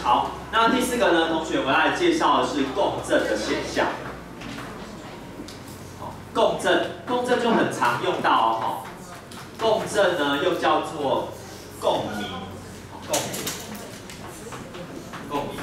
好，那第4个呢，同学，我来介绍的是共振的现象。共振就很常用到哦。共振呢又叫做共鸣，共鸣。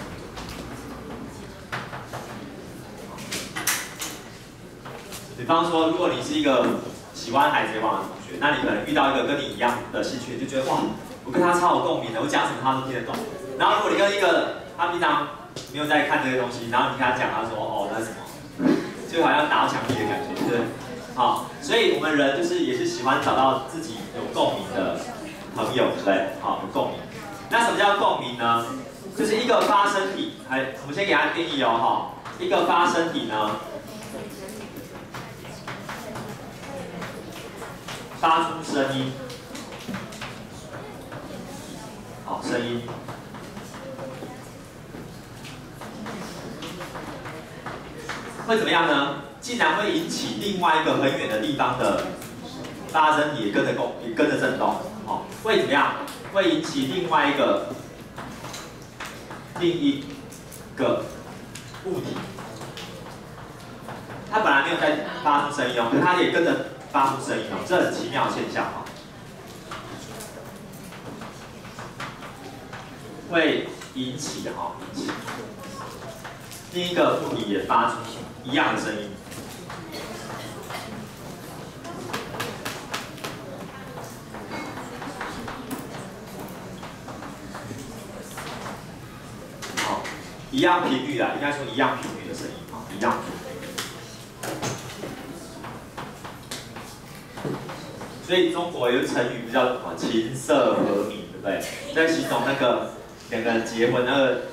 比方说，如果你是一个喜欢海贼王的同学，那你可能遇到一个跟你一样的兴趣，就觉得哇，我跟他超有共鸣的，我讲什么他都听得懂。然后如果你跟一个他平常没有在看这些东西，然后你跟他讲，他说哦那是什么，就好像打到墙壁的感觉，对不对？好，所以我们人就是也是喜欢找到自己有共鸣的朋友，对不对？好，有共鸣。那什么叫共鸣呢？就是一个发声体，我们先给它定义哦，哈，一个发声体呢，发出声音，好，声音。会怎么样呢？竟然会引起另外一个很远的地方的发声体也跟着震动，哦，会怎么样？会引起另一个物体，它本来没有在发出声音哦，可是它也跟着发出声音哦，这很奇妙的现象哦。会引起另一个物体也发出一样的声音。好，一样频率啦，应该说一样频率的声音啊，一样频率。所以中国有个成语叫什么“琴瑟和鸣”，对不对？在形容那个2个人结婚，那个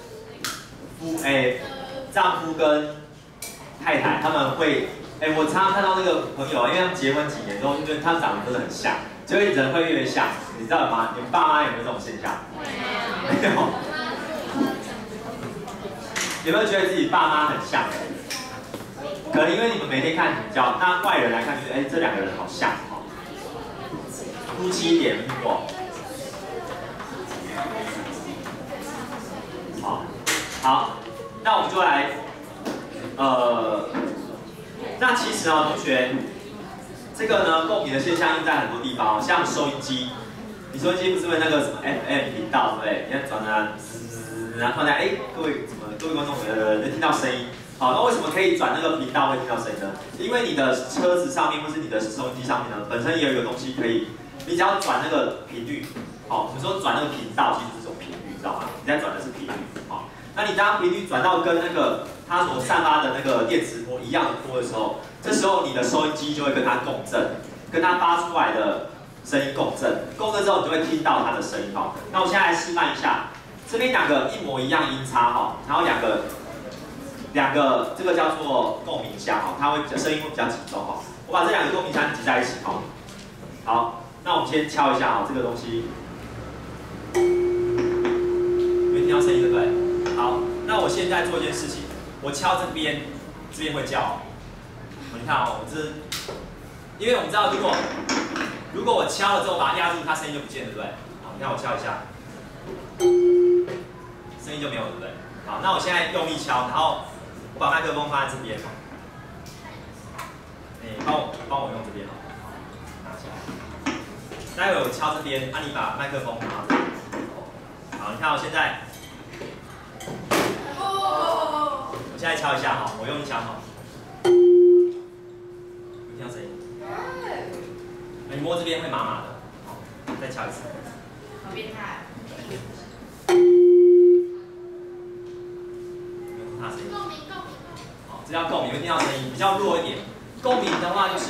丈夫跟太太他们会，我常常看到那个朋友，因为他们结婚几年之后，就觉得他们长得真的很像，就会人会越来越像，你知道吗？你们爸妈有没有这种现象？没有。有没有觉得自己爸妈很像？可能因为你们每天看比较，那外人来看就觉得，这2个人好像哦，夫妻脸过。好，那我们就来，那其实同学，这个呢，共鸣的现象用在很多地方，像收音机，你收音机不是会那个什么 FM 频道，对不对？你看转啊，然后放在，各位观众能听到声音，好，那为什么可以转那个频道会听到声音呢？因为你的车子上面或是你的收音机上面呢，本身也有一个东西可以，你只要转那个频率，好，我们说转那个频道其实是这种频率，知道吗？你在转的是频率，好。那你当频率转到跟那个它所散发的那个电磁波一样的波的时候，这时候你的收音机就会跟它共振，跟它发出来的声音共振，共振之后你就会听到它的声音哈。那我现在来示范一下，这边2个一模一样音叉哈，然后两个这个叫做共鸣箱哈，它会声音会比较集中哈。我把这2个共鸣箱挤在一起哈。好，那我们先敲一下哈，这个东西，有没有听到声音对不对？好，那我现在做一件事情，我敲这边会叫。你看哦，因为我们知道，如果我敲了之后把它压住，它声音就不见，对不对？好，你看我敲一下，声音就没有，对不对？好，那我现在用力敲，然后我把麦克风放在这边，帮我用这边好，拿起来。待会我敲这边，你把麦克风拿到这边。好，你看我现在。我现在敲一下哈，我用力敲哈，有听到声音？你摸这边会麻麻的，好，再敲一次。 好变态。 有听到声音？好，这叫共鸣，会听到声音，比较弱一点。共鸣的话就是，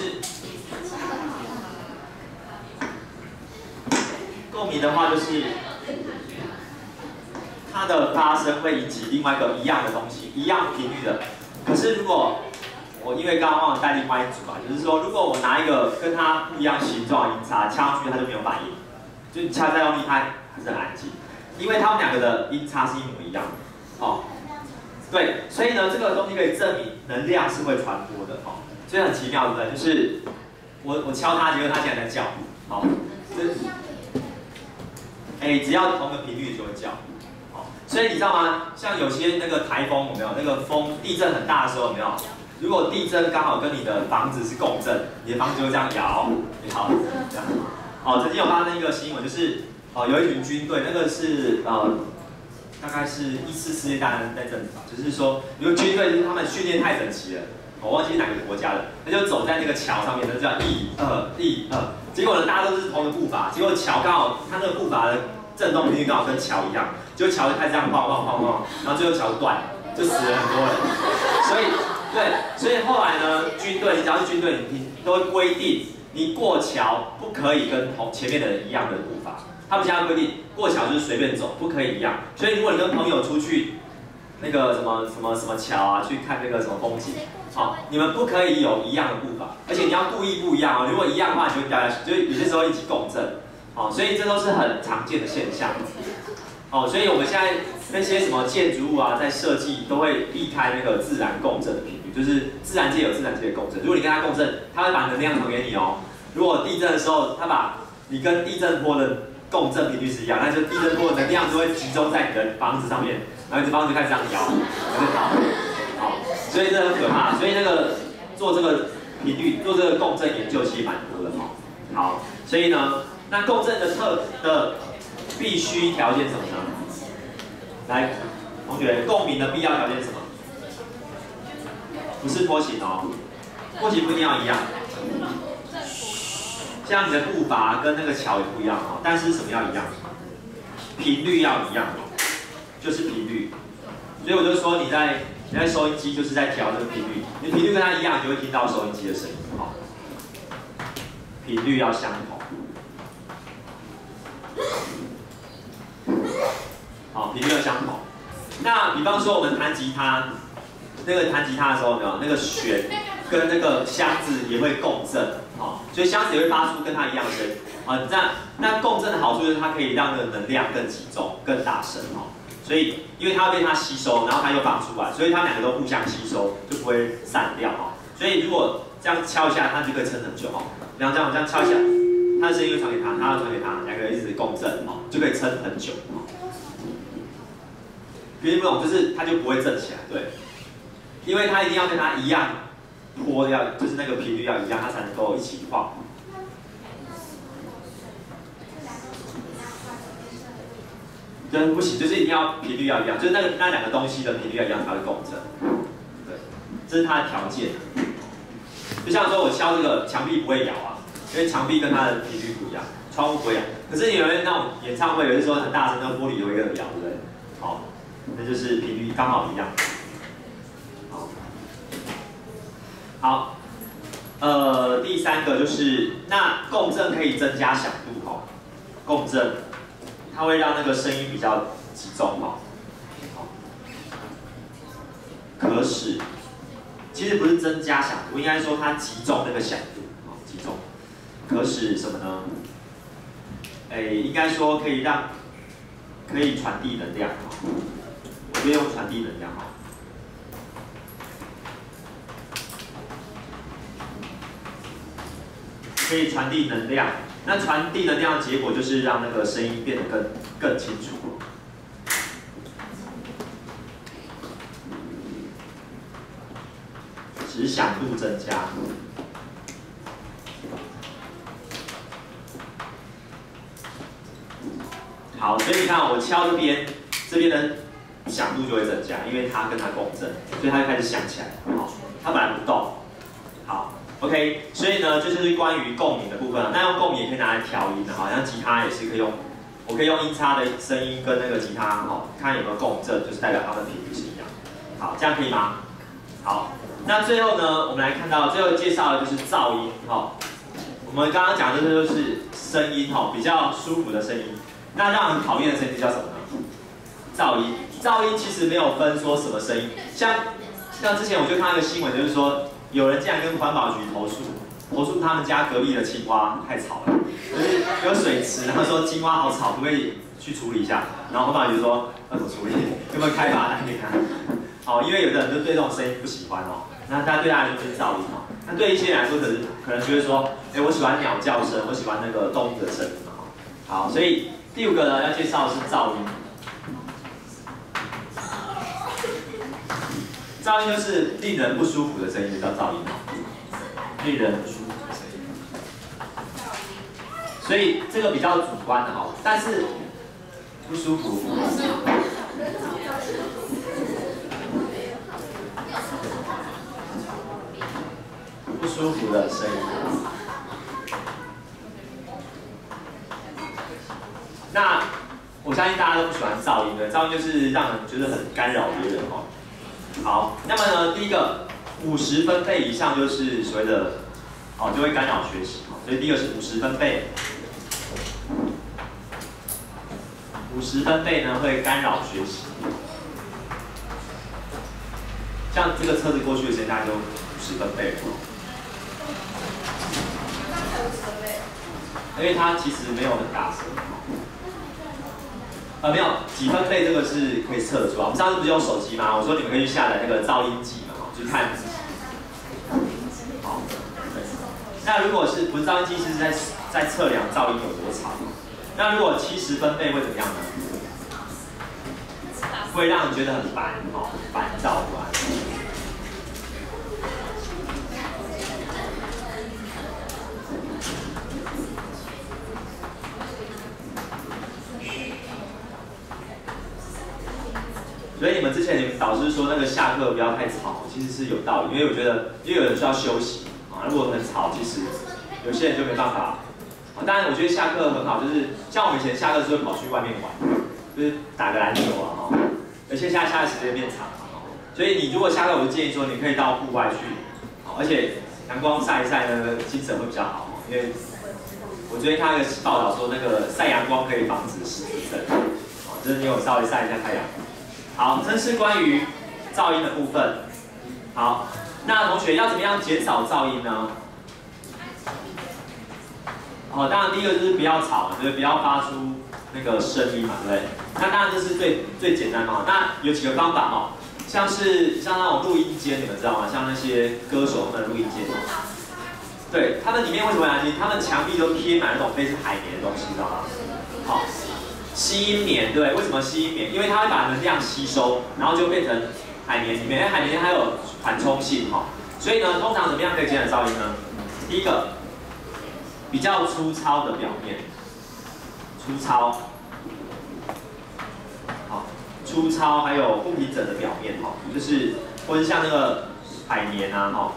它的发声会引起另外一个一样的东西，一样频率的。可是如果因为刚刚忘了带另外一组嘛，就是说如果我拿一个跟它不一样形状的音叉敲上去，它就没有反应，就你敲再用力，它还是很安静，因为它们2个的音叉是一模一样的。哦，对，所以呢，这个东西可以证明能量是会传播的。哦，所以很奇妙，对不对？就是我敲它，结果它竟然在叫。好，只要同个频率就会叫。 所以你知道吗？像有些那个台风有没有？那个风地震很大的时候有没有？如果地震刚好跟你的房子是共振，你的房子就会这样摇，这样。哦，曾经有发生一个新闻，就是有一群军队，那个是大概是14世纪大战那阵子吧，就是说有个军队，他们训练太整齐了，我忘记是哪个国家了，他就走在那个桥上面，他就叫1、2、1、2，结果呢大家都是同一个步伐，结果桥刚好他那个步伐的震动频率刚好跟桥一样，结果桥就开始这样晃，然后最后桥断了，就死了很多人，所以后来呢，军队你只要是军队，你都会规定你过桥不可以跟前面的人一样的步伐。他们现在规定过桥就是随便走，不可以一样。所以如果你跟朋友出去那个什么桥啊，去看那个什么风景，你们不可以有一样的步伐，而且你要故意不一样哦。如果一样的话，你就会掉下去，就是有些时候一起共振，所以这都是很常见的现象。所以我们现在那些什么建筑物啊，在设计都会避开那个自然共振的频率，就是自然界有自然界的共振。如果你跟它共振，它会把能量传给你哦。如果地震的时候，它把你跟地震波的共振频率是一样，那就地震波的能量就会集中在你的房子上面，然后你的房子就开始这样摇，就倒。所以这很可怕。所以那个做这个频率、做这个共振研究其实蛮多的哈。好，所以呢，那共振的必须条件是什么呢？来，同学，共鸣的必要条件是什么？不是波形哦，波形不一定要一样。像你的步伐跟那个桥也不一样哦，但是什么要一样？频率要一样，就是频率。所以我就说你在收音机就是在调这个频率，你频率跟它一样，你就会听到收音机的声音哈。频率要相同。好，频率要相同。那比方说我们弹吉他，那个弹吉他的时候有没有那个弦跟那个箱子也会共振？所以箱子也会发出跟它一样的声音那共振的好处就是它可以让那个能量更集中、更大声所以因为它会被它吸收，然后它又放出来，所以它们两个都互相吸收，就不会散掉所以如果这样敲一下，它就可以撑很久这样敲一下，它的声音会传给它，它要传给它，两个人一直共振就可以撑很久别人不懂，就是它就不会振起来，对，因为它一定要跟它一样。波就是那个频率要一样，它才能够一起晃。对，不行，就是一定要频率要一样，就是那两个东西的频率要一样才会共振。对，这是它的条件。就像说我敲这个墙壁不会摇啊，因为墙壁跟它的频率不一样，窗户不会摇。可是有人那种演唱会，有些时候很大声，那个玻璃也会跟着摇，对不对？那就是频率刚好一样。好，第三个就是那共振可以增加响度共振它会让那个声音比较集中可使其实不是增加响度，应该说它集中那个响度集中，可使什么呢？应该说可以传递能量我可以用传递能量可以传递能量，那传递能量的结果就是让那个声音变得更清楚。使响度增加。好，所以你看我敲这边的响度就会增加，因为它跟它共振，所以它就开始响起来。它本来不动。好。OK， 所以呢，这就是关于共鸣的部分那用共鸣也可以拿来调音的像吉他也是可以用，我可以用音叉的声音跟那个吉他看有没有共振，就是代表它们频率是一样。好，这样可以吗？好，那最后呢，我们来看到最后介绍的就是噪音我们刚刚讲的就是声音比较舒服的声音。那让人讨厌的声音叫什么呢？噪音。噪音其实没有分说什么声音，像之前我就看到一个新闻，就是说。有人竟然跟环保局投诉他们家隔壁的青蛙太吵了，就是有水池，然后说青蛙好吵，可不可以去处理一下？然后环保局说要怎么处理？有没有开罚单给他？因为有的人就对这种声音不喜欢那对他来说就是噪音那对一些人来说可能觉得说，我喜欢鸟叫声，我喜欢那个动物的声音好，所以第5个呢要介绍的是噪音。 噪音就是令人不舒服的声音，就叫噪音。令人不舒服的声音。所以这个比较主观的哈，但是不舒服。不舒服的声音。那我相信大家都不喜欢噪音的，噪音就是让人觉得很干扰别人哦。好，那么呢，第一个50分贝以上就是所谓的就会干扰学习所以第一个是50分贝，50分贝呢会干扰学习。像这个车子过去的时间大概就50分贝了因为它其实没有很大声。没有几分贝这个是可以测得出来。我们上次不是用手机吗？我说你们可以去下载那个噪音计嘛，去看。好，那如果是不是噪音计是在测量噪音有多吵？那如果70分贝会怎么样呢？会让人觉得很烦躁不安。所以你们之前你们导师说那个下课不要太吵，其实是有道理，因为我觉得因为有人需要休息如果很吵，其实有些人就没办法。当然我觉得下课很好，就是像我们以前下课是会跑去外面玩，就是打个篮球而且现在下课时间变长所以你如果下课，我就建议说你可以到户外去而且阳光晒一晒呢，精神会比较好因为我昨天看一个报道说那个晒阳光可以防止失智症就是你有稍微晒一下太阳。好，这是关于噪音的部分。好，那同学要怎么样减少噪音呢？当然第一个就是不要吵就是不要发出那个声音嘛，对不对？那当然这是最简单嘛。那有几个方法像那种录音间，你们知道吗？像那些歌手他们的录音间对，他们里面为什么要安静？他们墙壁都贴满那种类似海绵的东西，知道吗？好。吸音棉，对，为什么吸音棉？因为它会把能量吸收，然后就变成海绵里面。因为海绵还有缓冲性所以呢，通常怎么样可以减少噪音呢？第一个，比较粗糙的表面，粗糙还有不平整的表面就是或是像那个海绵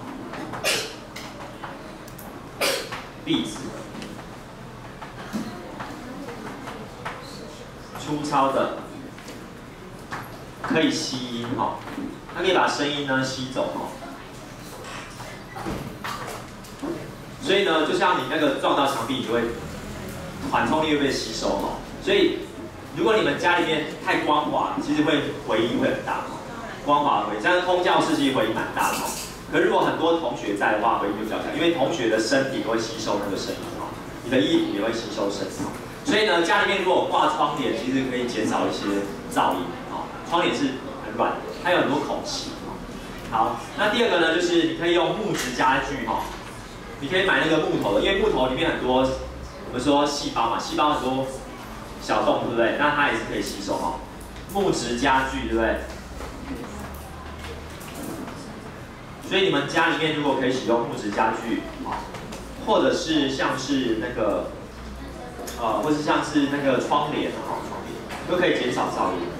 壁纸。粗糙的，可以吸音它可以把声音呢吸走所以呢，就像你那个撞到墙壁，你就会缓冲力会被吸收所以如果你们家里面太光滑，其实会回音会很大光滑的回音，像空教室其实回音蛮大的可是如果很多同学在的话，回音就比较小，因为同学的身体都会吸收那个声音你的衣服也会吸收声音所以呢，家里面如果挂窗帘，其实可以减少一些噪音窗帘是很软的，它有很多孔隙好，那第二个呢，就是你可以用木质家具你可以买那个木头的，因为木头里面很多我们说细胞嘛，细胞很多小洞，对不对？那它也是可以吸收木质家具，对不对？所以你们家里面如果可以使用木质家具或者是像是那个或是像是那个窗帘都可以减少噪音。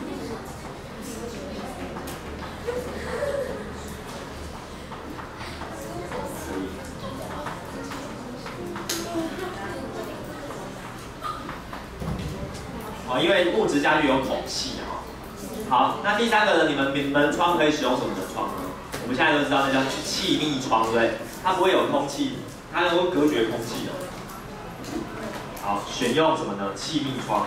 因为木质家具有孔隙好，那第三个呢？你们门窗可以使用什么门窗呢？我们现在都知道那叫气密窗，对不对？它不会有空气，它能够隔绝空气的。好，选用什么呢？气密窗。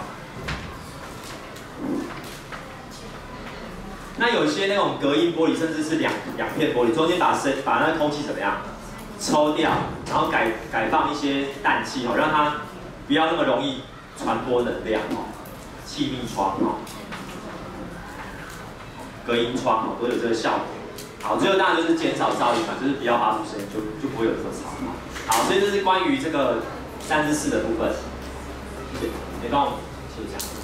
那有些那种隔音玻璃，甚至是两片玻璃，中间把那个空气怎么样抽掉，然后改放一些氮气让它不要那么容易传播能量气密窗隔音窗都有这个效果。好，最后当然就是减少噪音嘛，就是不要发出声音，就不会有这么吵。好，所以这是关于这个3至4的部分。谢谢，你帮我写一下。